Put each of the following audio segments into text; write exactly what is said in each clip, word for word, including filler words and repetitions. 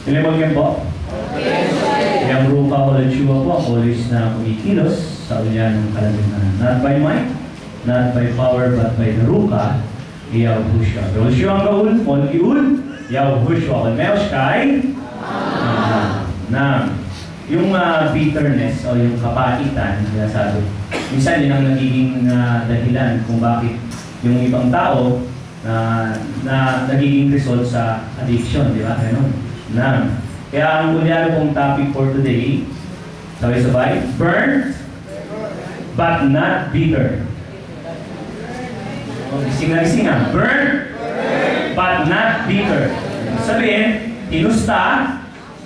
Ilimag yan po? Yung rupa o lechua po, always na kumikilos sa ulyan ng kalandinan. Not by might, not by power, but by the ruka, Yahushua. Yahushua ang gaul, on iul, Yahushua. Kung meos kay, na, yung uh, bitterness o yung kapaitan, sabi, minsan yun ang nagiging uh, dahilan kung bakit yung ibang tao na, na nagiging result sa addiction, di ba? Ganun. Na. Kaya ang kunyari pong topic for today, sabay-sabay, burn, but not bitter. O, gising na gising nga. Burn, but not bitter. Sabihin, tinusta,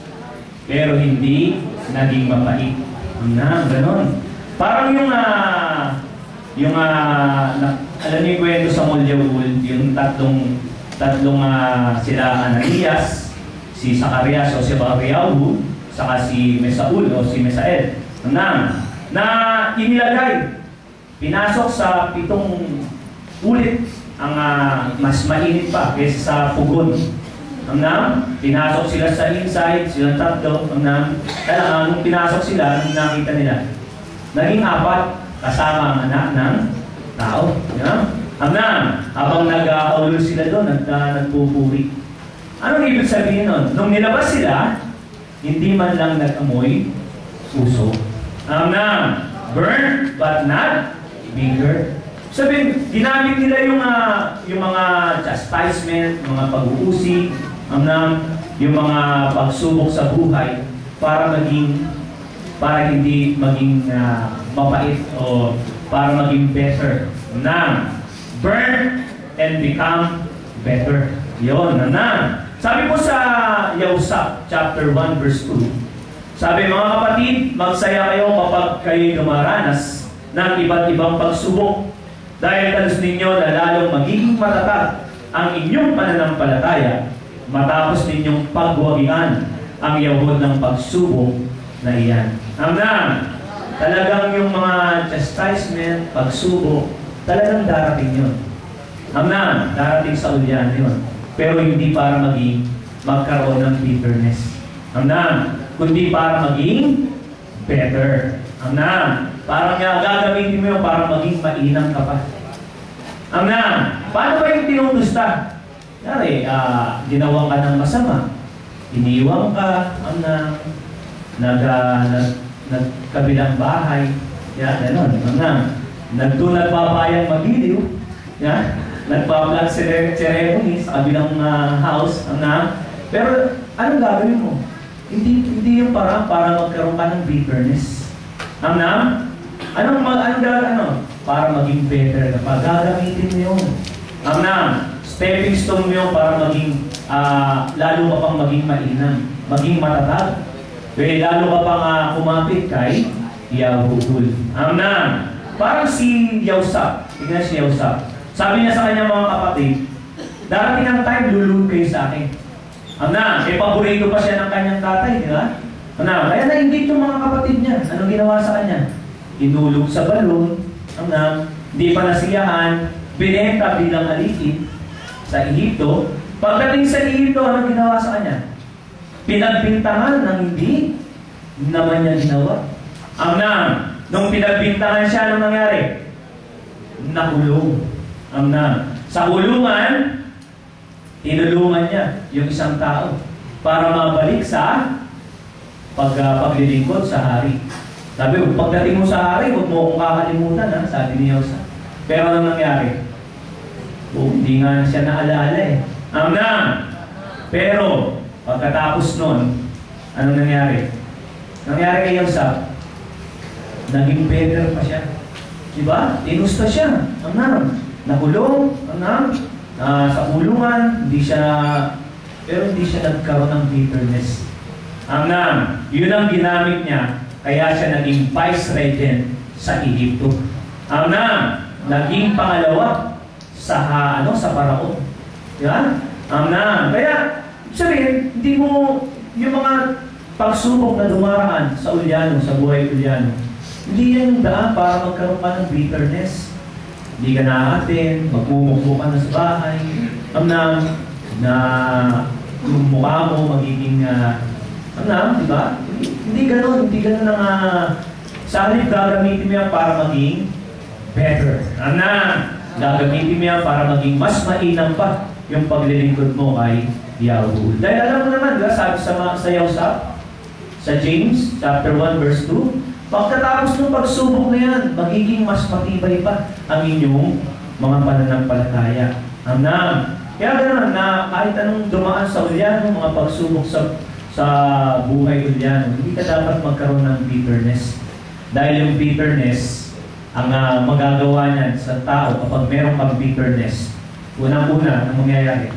pero hindi naging mapait. Na, ganon. Parang yung, uh, yung, uh, na, alam niyo yung kwento sa Molyawul, yung tatlong, tatlong uh, sila Ananias, si Zacarias o si Bariyahu, saka si Mesaul o si Mesael. Na, na inilagay, pinasok sa pitong ulit ang uh, mas mainit pa kaysa sa pugon. Ang na, pinasok sila sa inside, silang tatlo. Ang na, kaya nung pinasok sila, nung nakita nila, naging apat kasama ang anak ng tao. Yeah? Ang na, habang nag-aulol sila doon, nag, uh, nagpupuri. Anong ibig sabihin nun? Nung nilabas sila, hindi man lang nag-amoy puso. Ang na, burn but not bitter. Sabihin, ginamit nila yung, uh, yung mga chastisement, mga pag-uusig, ang na, yung mga pagsubok sa buhay para maging, para hindi maging uh, mapait o para maging better. Na, burn and become better. Yun, na na. Sabi po sa Yahusap, chapter one, verse two, sabi, mga kapatid, magsaya kayo kapag kayo dumaranas ng iba't ibang pagsubok dahil talos ninyo na lalong magiging matatag ang inyong pananampalataya matapos ninyong pagwagian ang yahod ng pagsubok na iyan. Amen. Talagang yung mga chastisement, pagsubok, talagang darating yun. Amen. Darating sa ulyan yun. Pero hindi para maging magkaroon ng bitterness. Amen. Kundi para maging better. Amen. Parang nga gagamitin mo yun para maging mainam ka pa. Amen. Paano ba yung tinutusta? Kaya, uh, ginawa ka ng masama. Iniiwang ka, amen. Nag, uh, nag, nagkabilang bahay. Yan, gano'n. Amen. Nagdoon nagpapayang magiliw. Yan. Nagpa-blood ceremony sa kabilang uh, house, na. Pero anong gagawin mo? Hindi hindi yung parang para magkaroon ka ng bitterness. Ang na? Anong anong gagawin ano? Para maging better ka pa. Gagamitin mo yun. Ang na? Stepping stone mo yun para maging uh, lalo ka pang maging mainam, maging matatag. Kaya lalo ka pang uh, kumapit kay Yahuhul. Ang na? Parang si Yahusap. Tingnan si Yahusap. Sabi niya sa kanyang mga kapatid, darating ang time, lulun kayo sa akin. Ano, eh, paborito pa siya ng kanyang tatay, di ba? Ano, kaya nainggit yung mga kapatid niya. Anong ginawa sa kanya? Inulog sa balon, ano, hindi pa nasiyahan, binenta bilang alipin sa Ehipto. Pagdating sa Ehipto, anong ginawa sa kanya? Pinagbintangan ng hindi naman niya ginawa. Ano, nung pinagbintangan siya, anong nangyari? Nakulong. Amna. Sa kulungan, tinulungan niya yung isang tao para mabalik sa pag, uh, paglilingkod sa hari. Sabi ko, pagdating mo sa hari, huwag mo akong kakalimutan, ha? Sabi ni Yosa. Pero anong nangyari? Oh, hindi nga siya naalaala eh. Amna. Pero, pagkatapos nun, anong nangyari? Nangyari kay Yosa, naging better pa siya. Diba? Tinusta siya. Amna. Nakulong, ano, uh, sa kulungan, hindi siya, pero hindi siya nagkaroon ng bitterness. Amen. Yun ang ginamit niya, kaya siya naging vice regent sa Ehipto. Amen. Naging pangalawa sa, ano, sa Paraon. Yan? Amen. Kaya, sabihin, hindi mo, yung mga pagsubok na dumaraan sa ulyano, sa buhay ulyano, hindi yan yung daan para magkaroon ka ng bitterness. Hindi ka naatin, magmumukbo ka na sa bahay, na, na yung mukha mo magiging, uh, ano, di ba? Hindi, hindi ganun, hindi ganun ang, uh, sa halip gagamitin mo yan para maging better. Ano, gagamitin mo yan para maging mas mainam pa yung paglilingkod mo kay Yahweh. Dahil alam mo naman, diba, sabi sa mga sayaw sa, sa James, chapter one, verse two, pagkatapos ng pagsubok na yan, magiging mas matibay pa ang inyong mga pananampalataya. Amen. Kaya gano'n na kahit anong dumaan sa ulyano, mga pagsubok sa, sa buhay ulyano, hindi ka dapat magkaroon ng bitterness. Dahil yung bitterness, ang uh, magagawa niyan sa tao kapag meron kang bitterness, unang-una, ang mangyayari,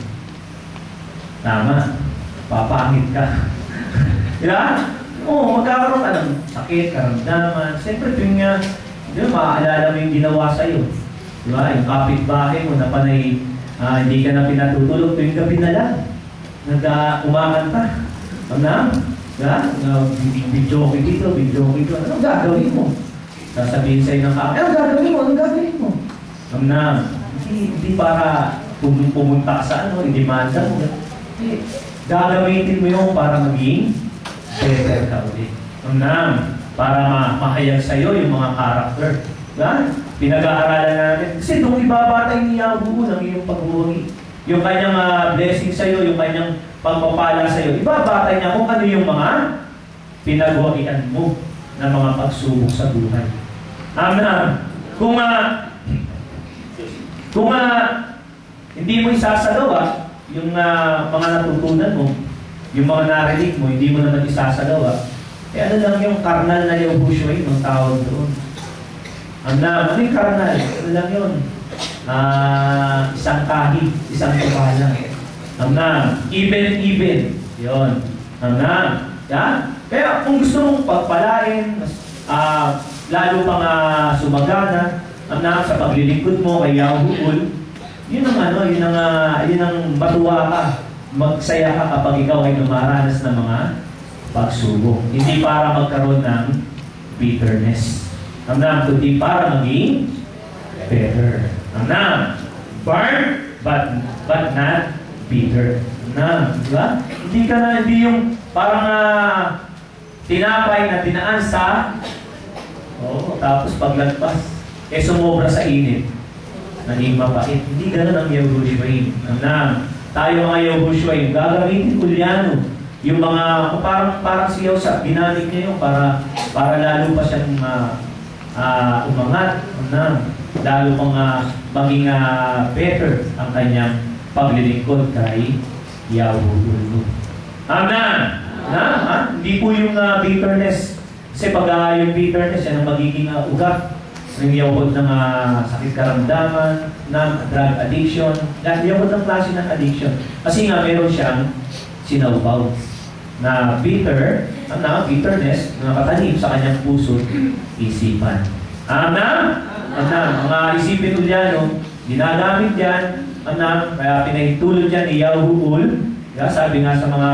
tama, papangit ka. Diba? Oo, magkakaroon ka ng sakit, karamdaman. Siyempre, yung nga, di ba, maaalala mo yung ginawa sa'yo. Di ba? Yung kapitbahay mo na panay, uh, hindi ka na pinatutulog tuwing gabi na lang. Nag-umakanta. Uh, ano? Diba? Uh, Bidyoki dito, bidyoki dito. Anong gagawin mo? Sasabihin sa'yo ng kapit, anong gagawin mo? Anong gagawin mo? Ano na? Hindi, hindi para pum pumunta sa ano, i-demanda mo. Hindi. Gagamitin mo yung para maging better ka ulit. Ano? Para ma mahayag sa'yo yung mga character. Diba? Pinag-aaralan natin. Kasi nung ibabatay ni Yahweh ng iyong pagbuhi, yung kanyang uh, blessing sa'yo, yung kanyang pagpapala sa'yo, ibabatay niya kung ano yung mga pinagwakian mo na mga pagsubok sa buhay. Amen. Kung uh, kung uh, hindi mo isasagawa yung uh, mga natutunan mo, yung mga narinig mo, hindi mo naman isasagawa, eh ano lang yung karnal na yung Hushuay ng tawag doon. Ang na, ano yung karnal? Ano lang yun? Uh, isang kahit, isang tupalang. Ang na, even-even. Yun. Ang na, yan. Kaya kung gusto mong pagpalain, uh, lalo pang uh, sumagana, ang na, sa paglilingkod mo kay Yahweh, yun ang ano, yun ang, uh, yun ang matuwa ka, magsaya ka kapag ikaw ay lumaranas ng mga pagsubok. Hindi para magkaroon ng bitterness. Amnam, kundi para maging better. Amnam, burn but but not bitter. Amnam, di ba? Hindi ka na, hindi yung parang uh, tinapay na tinaan sa oh, tapos paglagpas, eh sumobra sa init. Naging mapait. Hindi ganun ang Yahushua. Amnam, tayo mga Yahushua, gagamitin ulyano. Yung mga, parang, parang siyaw sa, binalig niya yung para, para lalo pa siyang uh, uh, umangat. Amnam, lalo pang uh, maging uh, better ang kanyang paglilingkod kay Yahweh. Amen. Na, ha? Hindi po yung uh, bitterness. Kasi pag uh, yung bitterness, yan ang magiging uh, ugat. Yung yawod ng uh, sakit karamdaman, ng drug addiction. Dahil yawod ng klase ng addiction. Kasi nga meron siyang sinawbaw na bitter, na bitterness, na nakatanim sa kanyang puso, isipan. Amen? Amen. Mga isipin ulyano, ginagamit yan, amen, kaya pinahintulod yan ni Yahweh. Sabi nga sa mga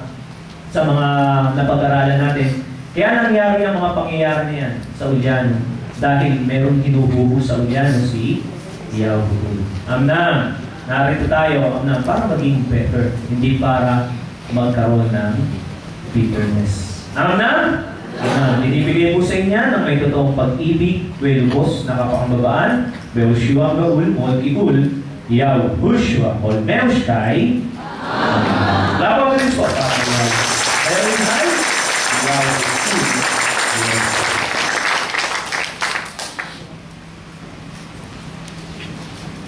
sa mga napag-aralan natin, kaya nangyari ang mga pangyayari niyan sa ulyano dahil merong hinuhubo sa ulyano si Yahweh. Amen. Narito tayo, amen, para maging better, hindi para magkaroon ng bitterness. Amen? Amen. Binibigay po sa inyo ng may totoong pag-ibig, welubos, nakapakambabaan, Beoshua Gaul, Mol Igul, Yahushua, Mol Meushkai, Amen. Laban ko rin po. Very nice. Wow.